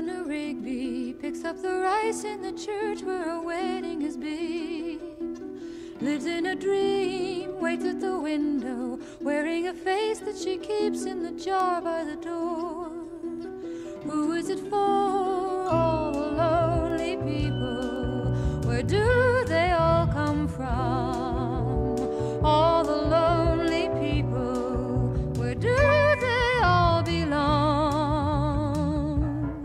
Eleanor Rigby picks up the rice in the church where a wedding has been. Lives in a dream, waits at the window, wearing a face that she keeps in the jar by the door. Who is it for? All the lonely people. Where do they all come from? All the lonely people. Where do they all belong?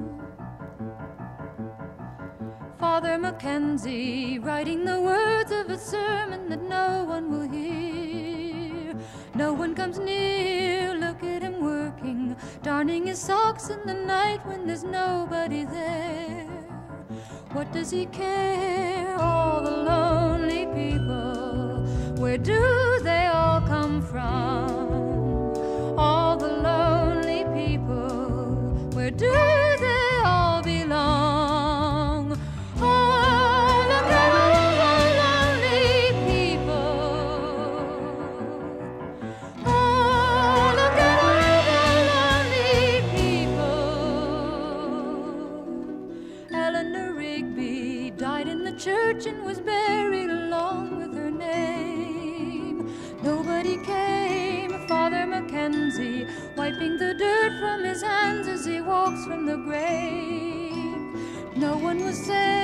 Father McKenzie, writing the words of a sermon that no one will hear. No one comes near, look at him working, darning his socks in the night when there's nobody there. What does he care? All the lonely people. Where do they all come from? All the lonely people. Where do they all belong? Oh, look at all the lonely people. Oh, look at all the lonely people. Eleanor Rigby died in the church and was buried along with her name. Nobody came. Father McKenzie, wiping the dirt from his hands as he walks from the grave. No one was there.